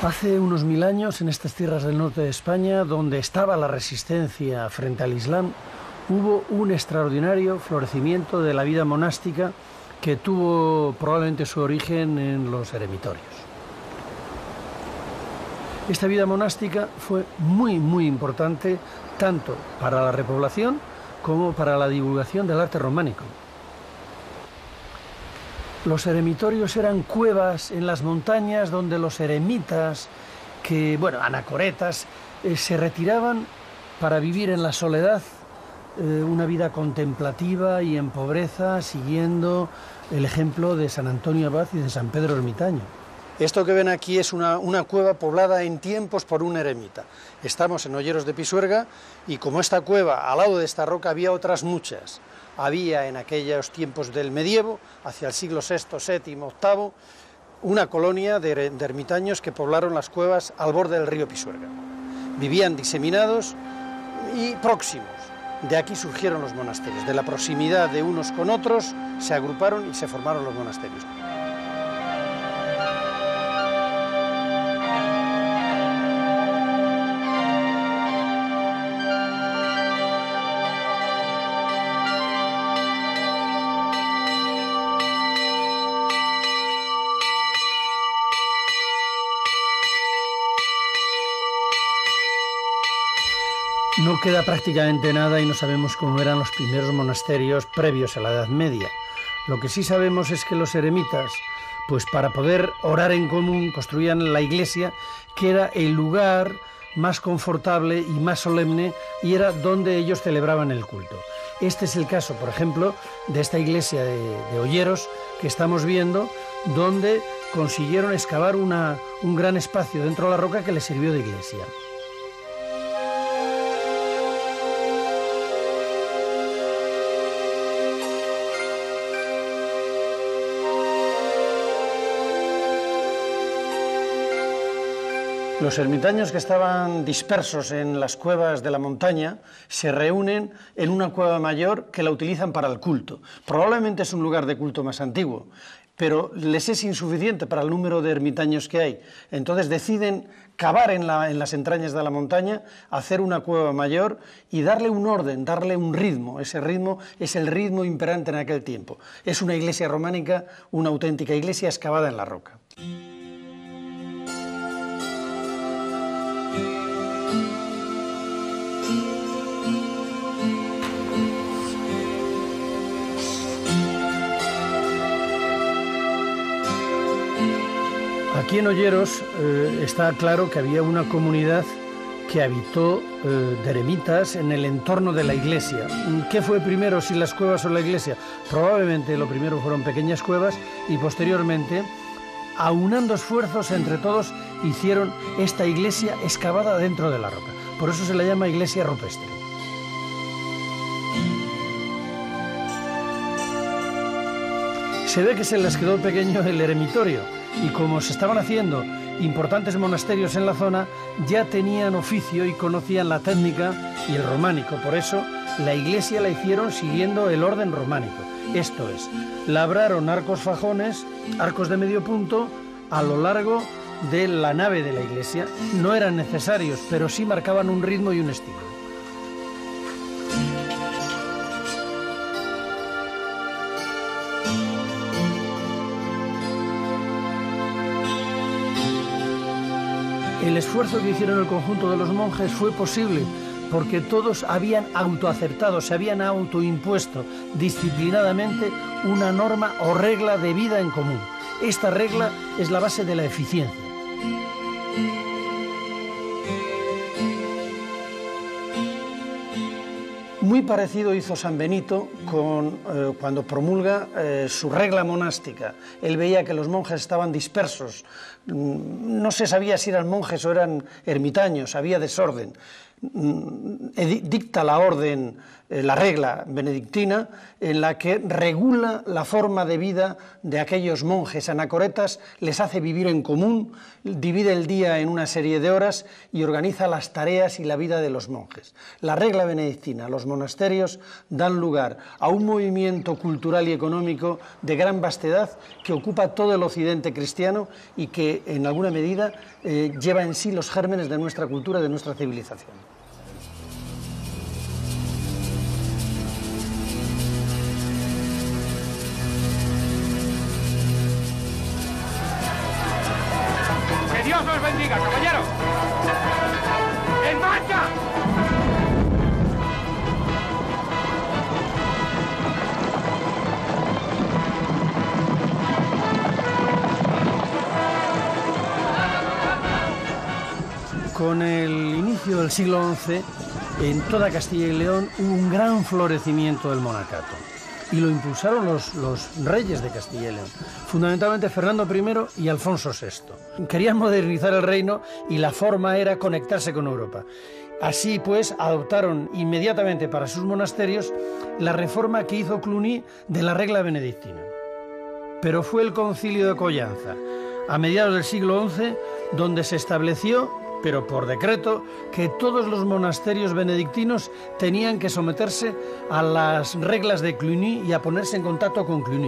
Hace unos 1000 años, en estas tierras del norte de España, donde estaba la resistencia frente al Islam, hubo un extraordinario florecimiento de la vida monástica que tuvo probablemente su origen en los eremitorios. Esta vida monástica fue muy importante tanto para la repoblación como para la divulgación del arte románico. Los eremitorios eran cuevas en las montañas donde los eremitas, anacoretas, se retiraban para vivir en la soledad una vida contemplativa y en pobreza, siguiendo el ejemplo de San Antonio Abad y de San Pedro Ermitaño. Esto que ven aquí es una cueva poblada en tiempos por un eremita. Estamos en Olleros de Pisuerga y como esta cueva, al lado de esta roca, había otras muchas. Había en aquellos tiempos del medievo, hacia el siglo VI, VII, VIII, una colonia de ermitaños que poblaron las cuevas al borde del río Pisuerga. Vivían diseminados y próximos. De aquí surgieron los monasterios. De la proximidad de unos con otros se agruparon y se formaron los monasterios. No queda prácticamente nada y no sabemos cómo eran los primeros monasterios previos a la Edad Media. Lo que sí sabemos es que los eremitas, pues para poder orar en común, construían la iglesia, que era el lugar más confortable y más solemne, y era donde ellos celebraban el culto. Este es el caso, por ejemplo, de esta iglesia de Olleros que estamos viendo, donde consiguieron excavar un gran espacio dentro de la roca que les sirvió de iglesia. Los ermitaños que estaban dispersos en las cuevas de la montaña se reúnen en una cueva mayor que la utilizan para el culto. Probablemente es un lugar de culto más antiguo, pero les es insuficiente para el número de ermitaños que hay. Entonces deciden cavar en las entrañas de la montaña, hacer una cueva mayor y darle un orden, darle un ritmo. Ese ritmo es el ritmo imperante en aquel tiempo. Es una iglesia románica, una auténtica iglesia excavada en la roca. Aquí en Olleros está claro que había una comunidad que habitó de eremitas en el entorno de la iglesia. ¿Qué fue primero, si las cuevas o la iglesia? Probablemente lo primero fueron pequeñas cuevas y posteriormente, aunando esfuerzos entre todos, hicieron esta iglesia excavada dentro de la roca. Por eso se la llama iglesia rupestre. Se ve que se les quedó pequeño el eremitorio y como se estaban haciendo importantes monasterios en la zona, ya tenían oficio y conocían la técnica y el románico. Por eso la iglesia la hicieron siguiendo el orden románico. Esto es, labraron arcos fajones, arcos de medio punto, a lo largo de la nave de la iglesia. No eran necesarios, pero sí marcaban un ritmo y un estilo. El esfuerzo que hicieron el conjunto de los monjes fue posible porque todos habían autoaceptado, se habían autoimpuesto disciplinadamente una norma o regla de vida en común. Esta regla es la base de la eficiencia. Muy parecido hizo San Benito cuando promulga su regla monástica. Él veía que los monjes estaban dispersos, no se sabía si eran monjes o eran ermitaños, había desorden. dicta la orden, la regla benedictina, en la que regula la forma de vida de aquellos monjes anacoretas, les hace vivir en común, divide el día en una serie de horas y organiza las tareas y la vida de los monjes. La regla benedictina, los monasterios dan lugar a un movimiento cultural y económico de gran vastedad que ocupa todo el occidente cristiano y que en alguna medida lleva en sí los gérmenes de nuestra cultura, de nuestra civilización. ¡Dios los bendiga, caballeros! ¡En marcha! Con el inicio del siglo XI, en toda Castilla y León hubo un gran florecimiento del monacato. Y lo impulsaron los reyes de Castilla y León, fundamentalmente Fernando I y Alfonso VI. Querían modernizar el reino y la forma era conectarse con Europa. Así pues, adoptaron inmediatamente para sus monasterios la reforma que hizo Cluny de la regla benedictina. Pero fue el Concilio de Collanza, a mediados del siglo XI, donde se estableció, pero por decreto, que todos los monasterios benedictinos tenían que someterse a las reglas de Cluny y a ponerse en contacto con Cluny.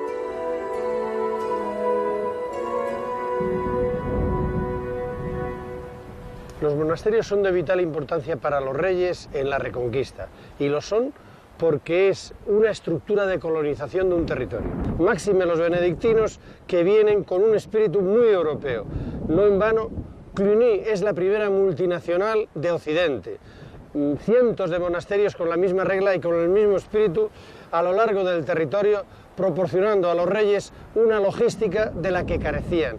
Los monasterios son de vital importancia para los reyes en la Reconquista, y lo son porque es una estructura de colonización de un territorio. Máxime los benedictinos, que vienen con un espíritu muy europeo. No en vano, Cluny es la primera multinacional de Occidente. Cientos de monasterios con la misma regla y con el mismo espíritu a lo largo del territorio, proporcionando a los reyes una logística de la que carecían.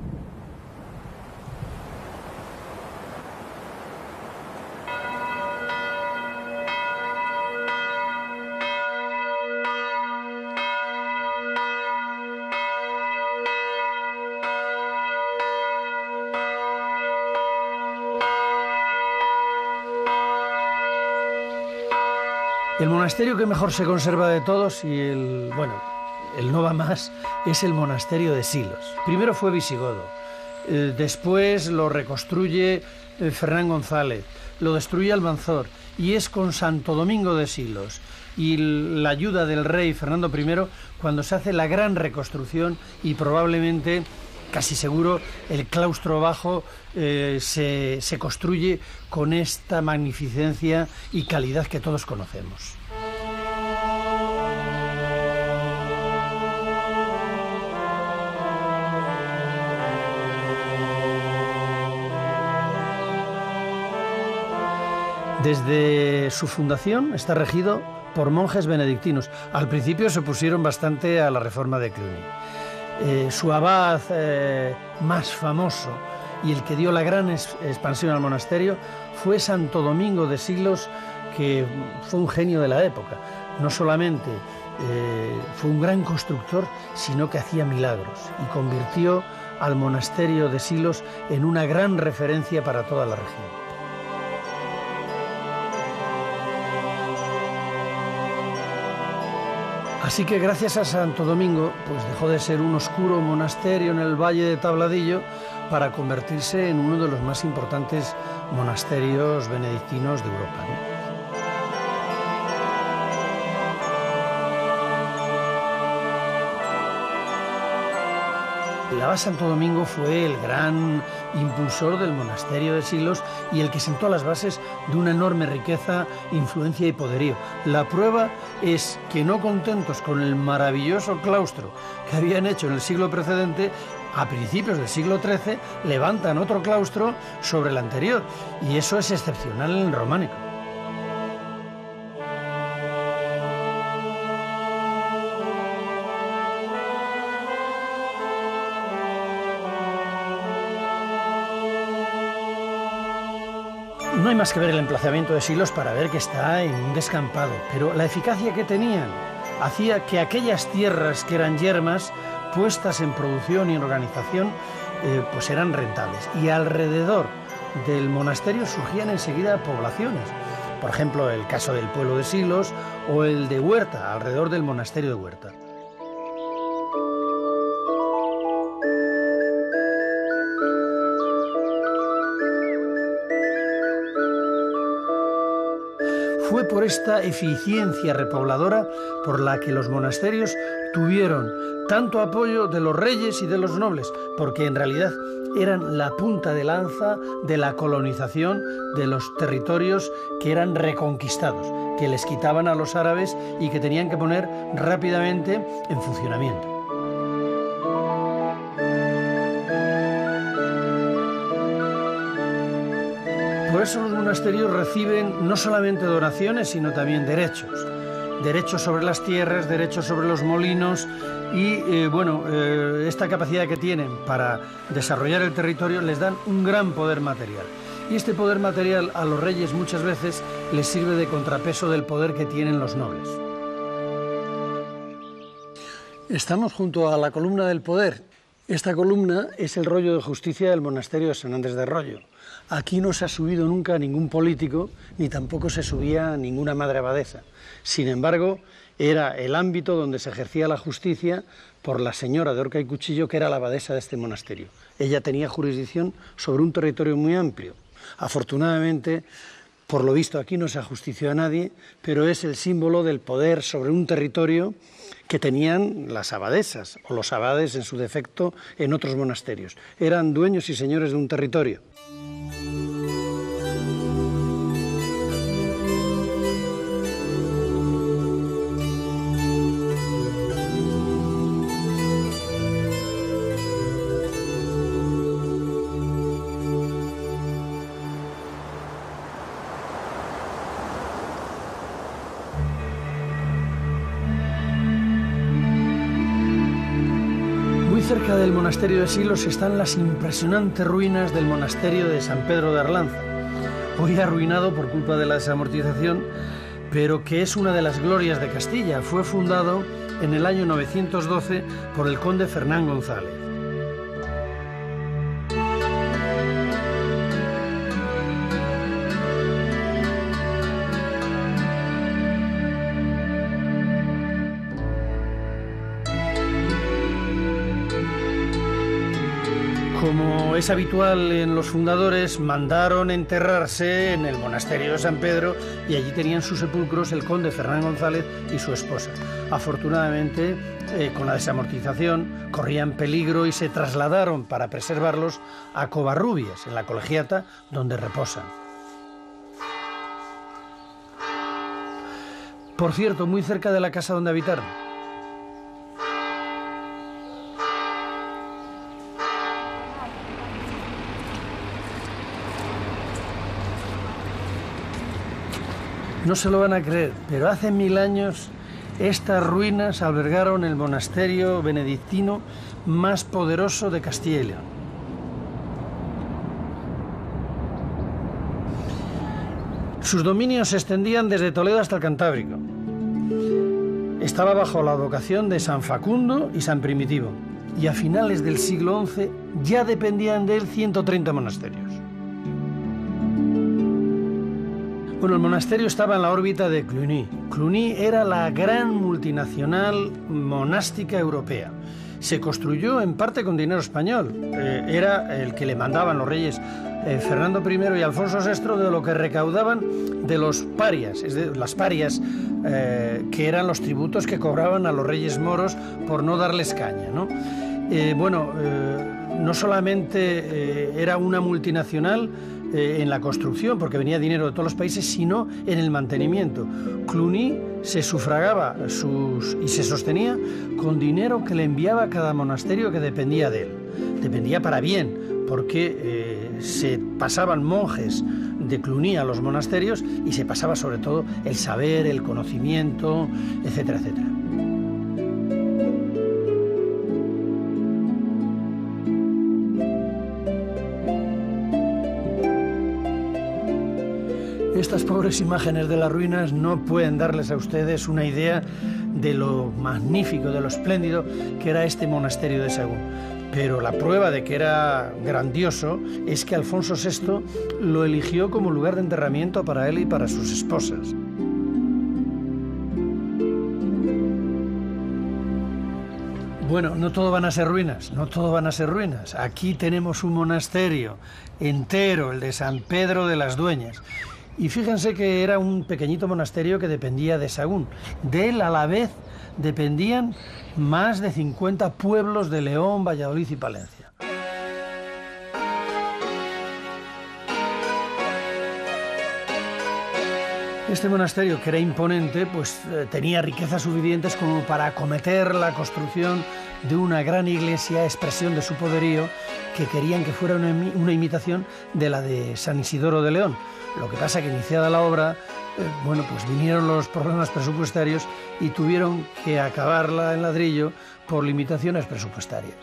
El monasterio que mejor se conserva de todos y el no va más, es el monasterio de Silos. Primero fue visigodo, después lo reconstruye Fernán González, lo destruye Almanzor y es con Santo Domingo de Silos y la ayuda del rey Fernando I cuando se hace la gran reconstrucción y probablemente, casi seguro, el claustro bajo se construye con esta magnificencia y calidad que todos conocemos. Desde su fundación está regido por monjes benedictinos. Al principio se opusieron bastante a la reforma de Cluny. Su abad más famoso y el que dio la gran expansión al monasterio fue Santo Domingo de Silos, que fue un genio de la época. No solamente fue un gran constructor, sino que hacía milagros y convirtió al monasterio de Silos en una gran referencia para toda la región. Así que gracias a Santo Domingo, pues dejó de ser un oscuro monasterio en el Valle de Tabladillo para convertirse en uno de los más importantes monasterios benedictinos de Europa, ¿no? El abad Santo Domingo fue el gran impulsor del monasterio de Silos y el que sentó las bases de una enorme riqueza, influencia y poderío. La prueba es que, no contentos con el maravilloso claustro que habían hecho en el siglo precedente, a principios del siglo XIII levantan otro claustro sobre el anterior, y eso es excepcional en el románico. No hay más que ver el emplazamiento de Silos para ver que está en un descampado, pero la eficacia que tenían hacía que aquellas tierras que eran yermas, puestas en producción y en organización, pues eran rentables. Y alrededor del monasterio surgían enseguida poblaciones. Por ejemplo, el caso del pueblo de Silos o el de Huerta, alrededor del monasterio de Huerta. Fue por esta eficiencia repobladora por la que los monasterios tuvieron tanto apoyo de los reyes y de los nobles, porque en realidad eran la punta de lanza de la colonización de los territorios que eran reconquistados, que les quitaban a los árabes y que tenían que poner rápidamente en funcionamiento. Por eso los monasterios reciben no solamente donaciones, sino también derechos. Derechos sobre las tierras, derechos sobre los molinos y, esta capacidad que tienen para desarrollar el territorio les dan un gran poder material. Y este poder material a los reyes muchas veces les sirve de contrapeso del poder que tienen los nobles. Estamos junto a la columna del poder. Esta columna es el rollo de justicia del monasterio de San Andrés de Royo. Aquí no se ha subido nunca ningún político, ni tampoco se subía ninguna madre abadesa. Sin embargo, era el ámbito donde se ejercía la justicia por la señora de Horca y Cuchillo, que era la abadesa de este monasterio. Ella tenía jurisdicción sobre un territorio muy amplio. Afortunadamente, por lo visto aquí no se ajustició a nadie, pero es el símbolo del poder sobre un territorio que tenían las abadesas, o los abades en su defecto, en otros monasterios. Eran dueños y señores de un territorio. Cerca del monasterio de Silos están las impresionantes ruinas del monasterio de San Pedro de Arlanza, hoy arruinado por culpa de la desamortización, pero que es una de las glorias de Castilla. Fue fundado en el año 912 por el conde Fernán González. Como es habitual en los fundadores, mandaron enterrarse en el monasterio de San Pedro y allí tenían sus sepulcros el conde Fernán González y su esposa. Afortunadamente, con la desamortización, corrían peligro y se trasladaron para preservarlos a Covarrubias, en la Colegiata, donde reposan. Por cierto, muy cerca de la casa donde habitaron. No se lo van a creer, pero hace 1000 años estas ruinas albergaron el monasterio benedictino más poderoso de Castilla y León. Sus dominios se extendían desde Toledo hasta el Cantábrico. Estaba bajo la advocación de San Facundo y San Primitivo, y a finales del siglo XI ya dependían de él 130 monasterios. Bueno, el monasterio estaba en la órbita de Cluny. Cluny era la gran multinacional monástica europea. Se construyó en parte con dinero español. Era el que le mandaban los reyes Fernando I y Alfonso VI de lo que recaudaban de los parias, es decir, las parias, que eran los tributos que cobraban a los reyes moros por no darles caña, ¿no? No solamente era una multinacional en la construcción, porque venía dinero de todos los países, sino en el mantenimiento. Cluny se sufragaba y se sostenía con dinero que le enviaba cada monasterio que dependía de él. Dependía para bien, porque se pasaban monjes de Cluny a los monasterios y se pasaba sobre todo el saber, el conocimiento, etcétera, etcétera. Estas pobres imágenes de las ruinas no pueden darles a ustedes una idea de lo magnífico, de lo espléndido que era este monasterio de Sagún. Pero la prueba de que era grandioso es que Alfonso VI lo eligió como lugar de enterramiento para él y para sus esposas. Bueno, no todo van a ser ruinas, no todo van a ser ruinas. Aquí tenemos un monasterio entero, el de San Pedro de las Dueñas. Y fíjense que era un pequeñito monasterio que dependía de Sahagún. De él, a la vez, dependían más de 50 pueblos de León, Valladolid y Palencia. Este monasterio, que era imponente, pues tenía riquezas suficientes como para acometer la construcción de una gran iglesia, expresión de su poderío, que querían que fuera una imitación de la de San Isidoro de León. Lo que pasa que, iniciada la obra, pues vinieron los problemas presupuestarios y tuvieron que acabarla en ladrillo por limitaciones presupuestarias.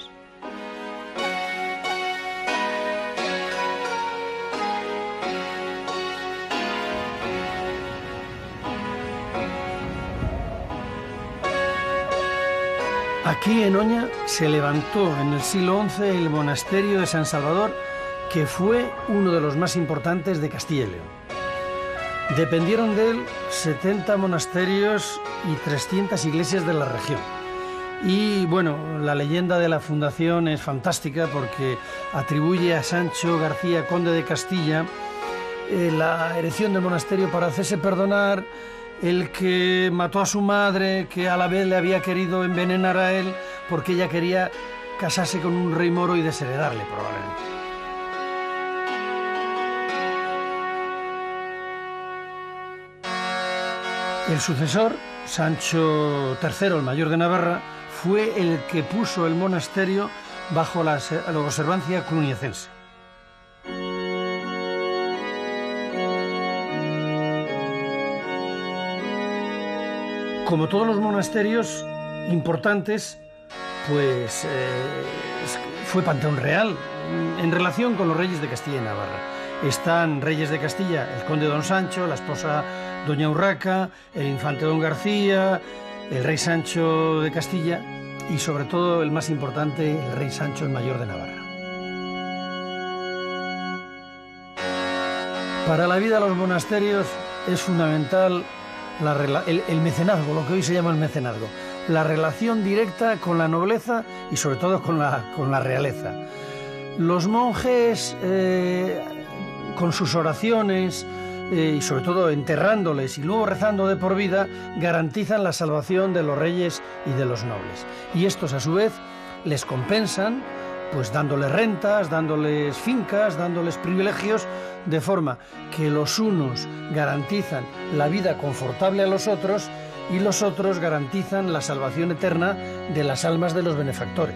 Aquí en Oña se levantó en el siglo XI el monasterio de San Salvador, que fue uno de los más importantes de Castilla y León. Dependieron de él 70 monasterios y 300 iglesias de la región. Y bueno, la leyenda de la fundación es fantástica porque atribuye a Sancho García, conde de Castilla, la erección del monasterio para hacerse perdonar el que mató a su madre, que a la vez le había querido envenenar a él porque ella quería casarse con un rey moro y desheredarle probablemente. El sucesor, Sancho III, el mayor de Navarra, fue el que puso el monasterio bajo la observancia cluniacense. Como todos los monasterios importantes, pues fue panteón real en relación con los reyes de Castilla y Navarra. Están reyes de Castilla, el conde don Sancho, la esposa doña Urraca, el infante don García, el rey Sancho de Castilla y sobre todo el más importante, el rey Sancho el mayor de Navarra. Para la vida de los monasterios es fundamental el mecenazgo, lo que hoy se llama el mecenazgo, la relación directa con la nobleza y sobre todo con la realeza. Los monjes, con sus oraciones y sobre todo enterrándoles y luego rezando de por vida, garantizan la salvación de los reyes y de los nobles. Y estos a su vez les compensan pues dándoles rentas, dándoles fincas, dándoles privilegios, de forma que los unos garantizan la vida confortable a los otros y los otros garantizan la salvación eterna de las almas de los benefactores.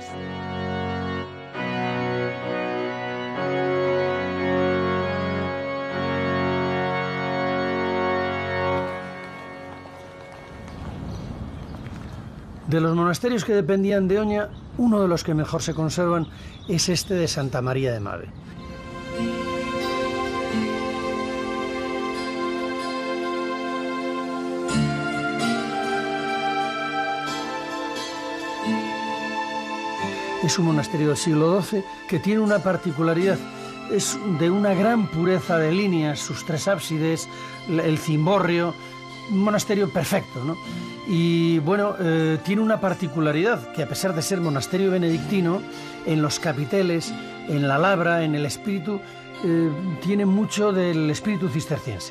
De los monasterios que dependían de Oña, uno de los que mejor se conservan es este de Santa María de Mave. Es un monasterio del siglo XII que tiene una particularidad, es de una gran pureza de líneas, sus tres ábsides, el cimborrio, un monasterio perfecto, ¿no? Y bueno, tiene una particularidad que a pesar de ser monasterio benedictino, en los capiteles, en la labra, en el espíritu, tiene mucho del espíritu cisterciense.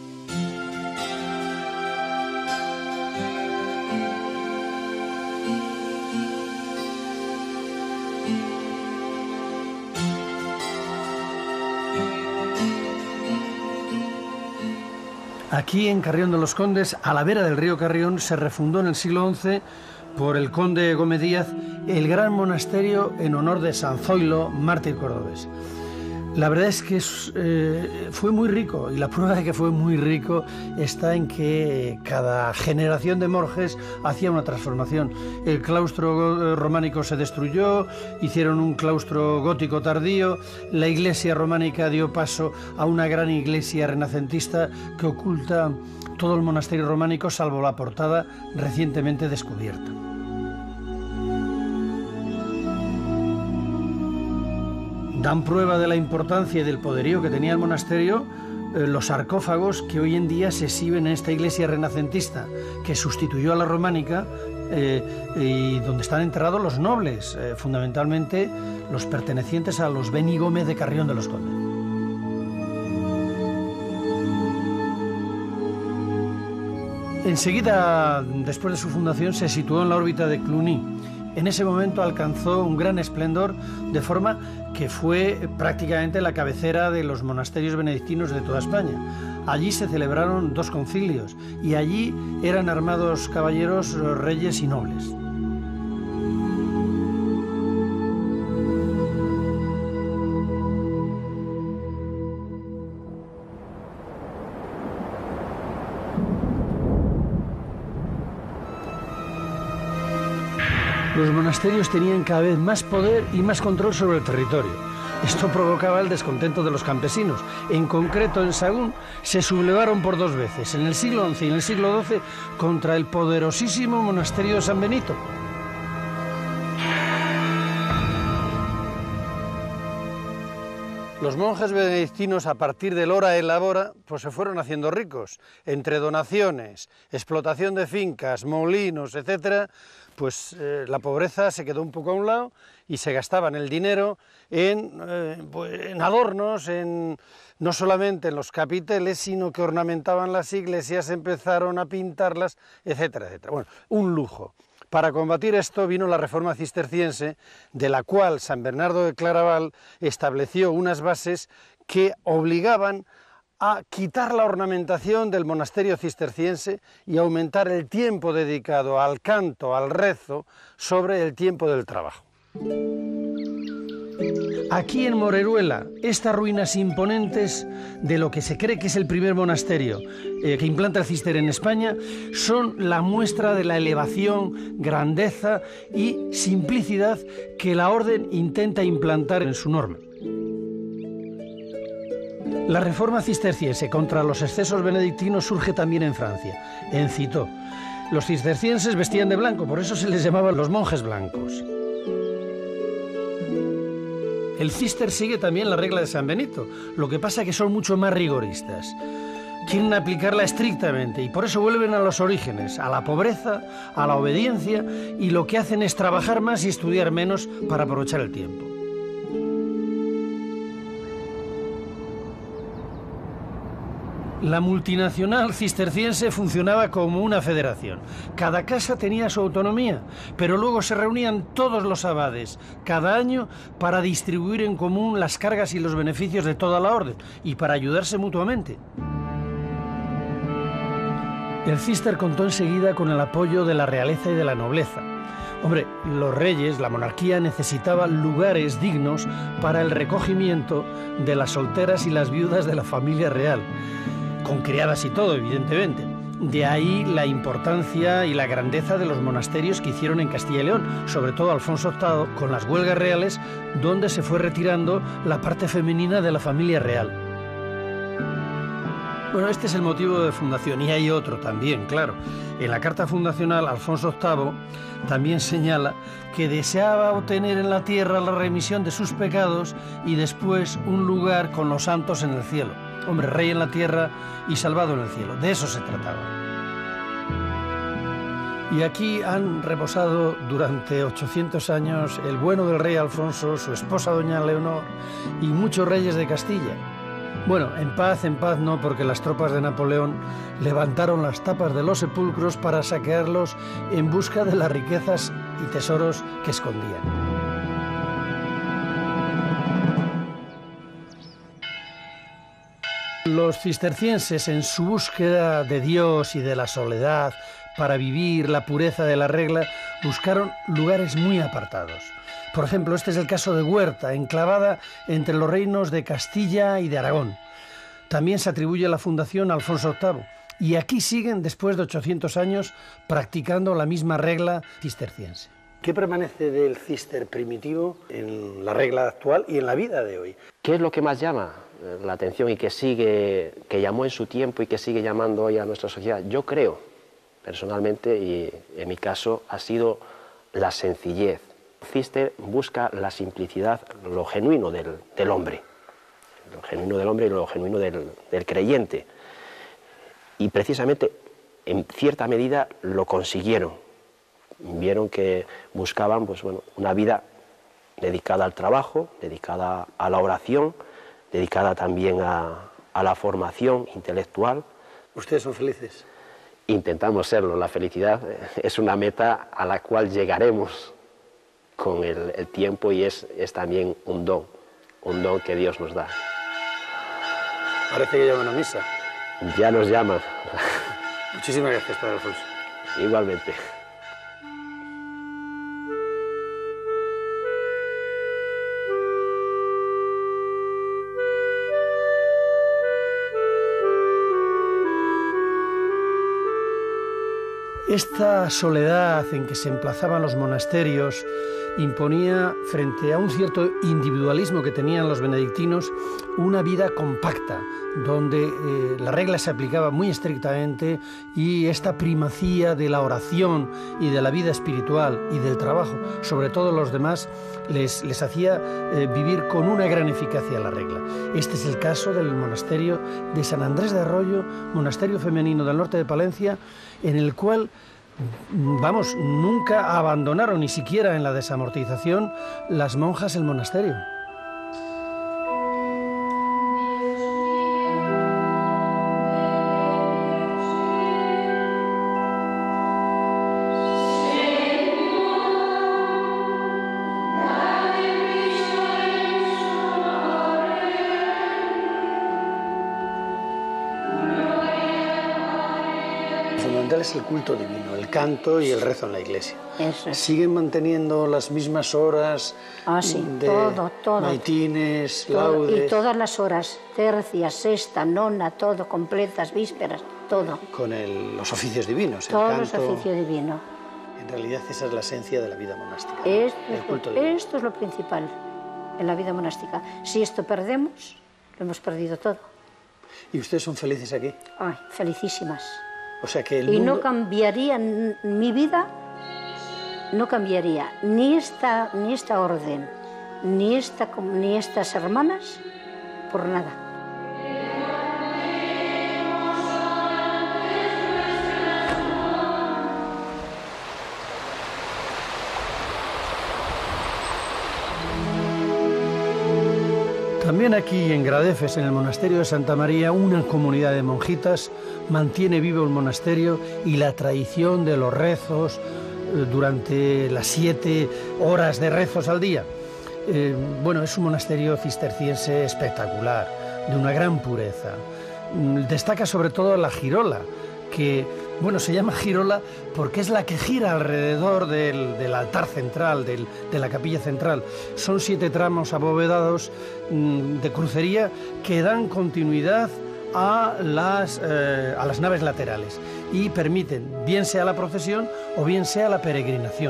Aquí en Carrión de los Condes, a la vera del río Carrión, se refundó en el siglo XI por el conde Gómez Díaz el gran monasterio en honor de San Zoilo, mártir cordobés. La verdad es que fue muy rico, y la prueba de que fue muy rico está en que cada generación de monjes hacía una transformación. El claustro románico se destruyó, hicieron un claustro gótico tardío, la iglesia románica dio paso a una gran iglesia renacentista que oculta todo el monasterio románico salvo la portada recientemente descubierta. Dan prueba de la importancia y del poderío que tenía el monasterio los sarcófagos que hoy en día se exhiben en esta iglesia renacentista, que sustituyó a la románica, y donde están enterrados los nobles, fundamentalmente los pertenecientes a los Beni Gómez de Carrión de los Condes. Enseguida, después de su fundación, se situó en la órbita de Cluny. En ese momento alcanzó un gran esplendor, de forma que fue prácticamente la cabecera de los monasterios benedictinos de toda España. Allí se celebraron 2 concilios y allí eran armados caballeros, reyes y nobles. Los monasterios tenían cada vez más poder y más control sobre el territorio. Esto provocaba el descontento de los campesinos. En concreto, en Sahagún se sublevaron por 2 veces, en el siglo XI y en el siglo XII, contra el poderosísimo monasterio de San Benito. Los monjes benedictinos, a partir del ora et labora, pues se fueron haciendo ricos. Entre donaciones, explotación de fincas, molinos, etcétera, pues la pobreza se quedó un poco a un lado y se gastaban el dinero en adornos, no solamente en los capiteles, sino que ornamentaban las iglesias, empezaron a pintarlas, etcétera, etcétera. Bueno, un lujo. Para combatir esto vino la Reforma Cisterciense, de la cual San Bernardo de Claraval estableció unas bases que obligaban a quitar la ornamentación del monasterio cisterciense y aumentar el tiempo dedicado al canto, al rezo, sobre el tiempo del trabajo. Aquí en Moreruela, estas ruinas imponentes de lo que se cree que es el primer monasterio que implanta el Cister en España, son la muestra de la elevación, grandeza y simplicidad que la orden intenta implantar en su norma. La reforma cisterciense contra los excesos benedictinos surge también en Francia, en Citeaux. Los cistercienses vestían de blanco, por eso se les llamaban los monjes blancos. El Cister sigue también la regla de San Benito, lo que pasa es que son mucho más rigoristas. Quieren aplicarla estrictamente y por eso vuelven a los orígenes, a la pobreza, a la obediencia, y lo que hacen es trabajar más y estudiar menos para aprovechar el tiempo. La multinacional cisterciense funcionaba como una federación. Cada casa tenía su autonomía, pero luego se reunían todos los abades cada año para distribuir en común las cargas y los beneficios de toda la orden y para ayudarse mutuamente. El Cister contó enseguida con el apoyo de la realeza y de la nobleza. Hombre, los reyes, la monarquía, necesitaba lugares dignos para el recogimiento de las solteras y las viudas de la familia real, con criadas y todo, evidentemente. De ahí la importancia y la grandeza de los monasterios que hicieron en Castilla y León, sobre todo Alfonso VIII, con las huelgas reales, donde se fue retirando la parte femenina de la familia real. Bueno, este es el motivo de fundación, y hay otro también, claro. En la carta fundacional, Alfonso VIII también señala que deseaba obtener en la tierra la remisión de sus pecados y después un lugar con los santos en el cielo. Hombre, rey en la tierra y salvado en el cielo. De eso se trataba. Y aquí han reposado durante 800 años el bueno del rey Alfonso, su esposa doña Leonor y muchos reyes de Castilla. Bueno, en paz no, porque las tropas de Napoleón levantaron las tapas de los sepulcros para saquearlos en busca de las riquezas y tesoros que escondían. Los cistercienses, en su búsqueda de Dios y de la soledad para vivir la pureza de la regla, buscaron lugares muy apartados. Por ejemplo, este es el caso de Huerta, enclavada entre los reinos de Castilla y de Aragón. También se atribuye la fundación a Alfonso VIII. Y aquí siguen, después de 800 años, practicando la misma regla cisterciense. ¿Qué permanece del Cister primitivo en la regla actual y en la vida de hoy? ¿Qué es lo que más llama la atención y que llamó en su tiempo y que sigue llamando hoy a nuestra sociedad? Yo creo, personalmente, y en mi caso, ha sido la sencillez. Cister busca la simplicidad, lo genuino del hombre, lo genuino del hombre y lo genuino del creyente. Y precisamente, en cierta medida, lo consiguieron. Vieron que buscaban, pues bueno, una vida dedicada al trabajo, dedicada a la oración, dedicada también a la formación intelectual. ¿Ustedes son felices? Intentamos serlo. La felicidad es una meta a la cual llegaremos con el tiempo, y es también un don que Dios nos da. Parece que llaman a misa. Ya nos llaman. Muchísimas gracias, Padre Alfonso. Igualmente. Esta soledad en que se emplazaban los monasterios imponía, frente a un cierto individualismo que tenían los benedictinos, una vida compacta, donde la regla se aplicaba muy estrictamente, y esta primacía de la oración y de la vida espiritual y del trabajo sobre todos los demás les hacía vivir con una gran eficacia la regla. Este es el caso del monasterio de San Andrés de Arroyo, monasterio femenino del norte de Palencia, en el cual, vamos, nunca abandonaron, ni siquiera en la desamortización, las monjas el monasterio. Es el culto divino, el canto y el rezo en la iglesia. Eso es. ¿Siguen manteniendo las mismas horas sí, de todo. maitines, Todo, laudes? y todas las horas, tercia, sexta, nona, todo, completas, vísperas, todo. Con los oficios divinos, Todos el los canto. oficios divinos. En realidad esa es la esencia de la vida monástica, ¿no? Esto El culto divino. es lo principal en la vida monástica. Si esto perdemos, lo hemos perdido todo. ¿Y ustedes son felices aquí? Ay, felicísimas. O sea que el Y mundo... no cambiaría mi vida, no cambiaría ni esta orden, ni estas hermanas, por nada. También aquí en Gradefes, en el monasterio de Santa María, una comunidad de monjitas mantiene vivo el monasterio y la tradición de los rezos durante las 7 horas de rezos al día. Bueno, es un monasterio cisterciense espectacular, de una gran pureza. Destaca sobre todo la girola, que, bueno, se llama girola porque es la que gira alrededor del altar central, de la capilla central. Son 7 tramos abovedados de crucería que dan continuidad a las naves laterales y permiten, bien sea la procesión o bien sea la peregrinación.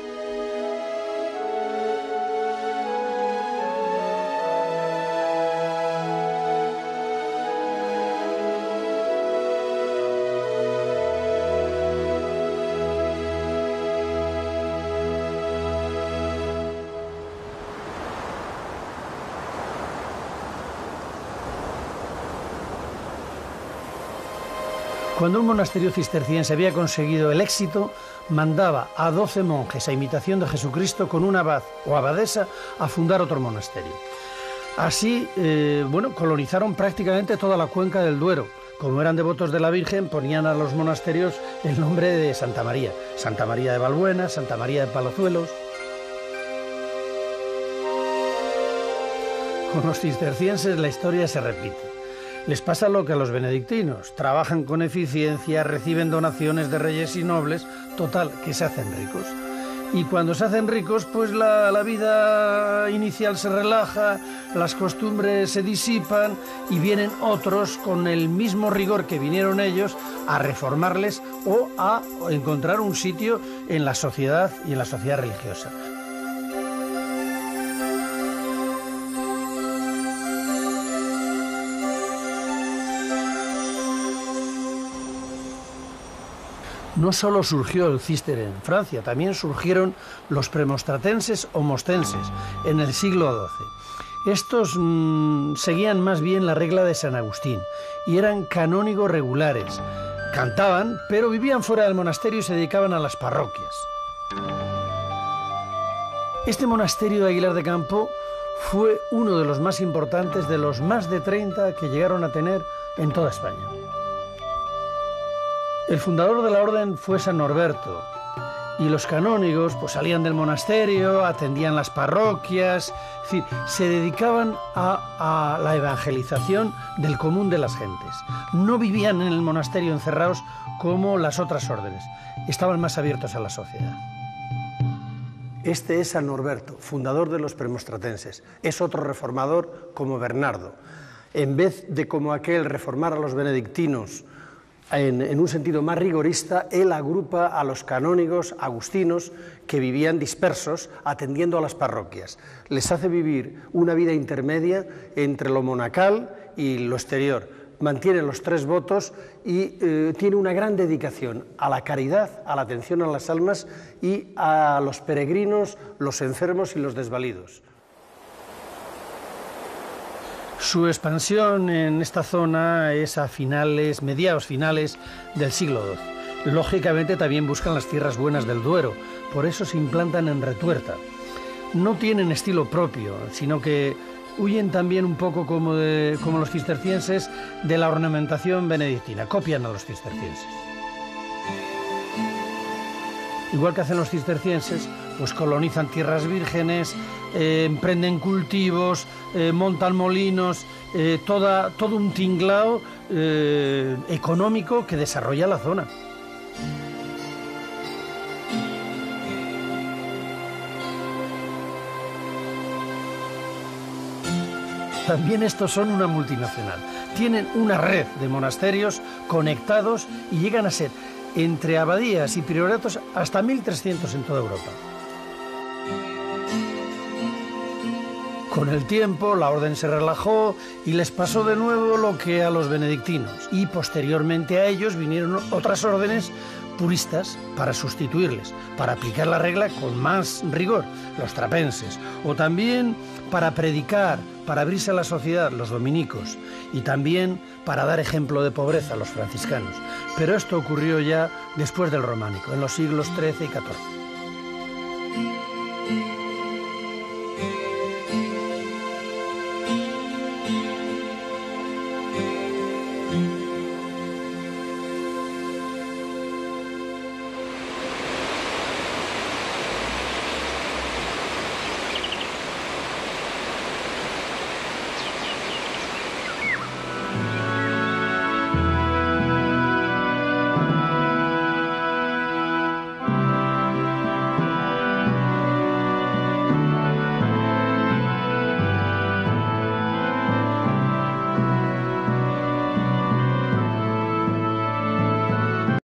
Cuando un monasterio cisterciense había conseguido el éxito, mandaba a 12 monjes a imitación de Jesucristo con un abad o abadesa a fundar otro monasterio. Así, colonizaron prácticamente toda la cuenca del Duero. Como eran devotos de la Virgen, ponían a los monasterios el nombre de Santa María. Santa María de Valbuena, Santa María de Palazuelos. Con los cistercienses la historia se repite. Les pasa lo que a los benedictinos, trabajan con eficiencia, reciben donaciones de reyes y nobles, total, que se hacen ricos. Y cuando se hacen ricos, pues la vida inicial se relaja, las costumbres se disipan y vienen otros con el mismo rigor que vinieron ellos a reformarles o a encontrar un sitio en la sociedad y en la sociedad religiosa. No solo surgió el Císter en Francia, también surgieron los premonstratenses o mostenses en el siglo XII. Estos seguían más bien la regla de San Agustín y eran canónigos regulares. Cantaban, pero vivían fuera del monasterio y se dedicaban a las parroquias. Este monasterio de Aguilar de Campo fue uno de los más importantes de los más de 30 que llegaron a tener en toda España. El fundador de la orden fue San Norberto y los canónigos pues salían del monasterio, atendían las parroquias, es decir, se dedicaban a la evangelización del común de las gentes. No vivían en el monasterio encerrados como las otras órdenes, estaban más abiertos a la sociedad. Este es San Norberto, fundador de los premonstratenses. Es otro reformador como Bernardo. En vez de como aquel reformar a los benedictinos en un sentido más rigorista, él agrupa a los canónigos agustinos que vivían dispersos atendiendo a las parroquias. Les hace vivir una vida intermedia entre lo monacal y lo exterior. Mantiene los 3 votos y tiene una gran dedicación a la caridad, a la atención a las almas y a los peregrinos, los enfermos y los desvalidos. Su expansión en esta zona es a mediados finales del siglo XII. Lógicamente también buscan las tierras buenas del Duero, por eso se implantan en Retuerta. No tienen estilo propio, sino que huyen también un poco como los cistercienses de la ornamentación benedictina, copian a los cistercienses. Igual que hacen los cistercienses, pues colonizan tierras vírgenes, emprenden cultivos, montan molinos, todo un tinglao económico que desarrolla la zona. También estos son una multinacional. Tienen una red de monasterios conectados y llegan a ser, entre abadías y prioratos, hasta 1.300 en toda Europa. Con el tiempo la orden se relajó y les pasó de nuevo lo que a los benedictinos. Y posteriormente a ellos vinieron otras órdenes puristas para sustituirles, para aplicar la regla con más rigor, los trapenses, o también para predicar, para abrirse a la sociedad, los dominicos, y también para dar ejemplo de pobreza, los franciscanos. Pero esto ocurrió ya después del románico, en los siglos XIII y XIV.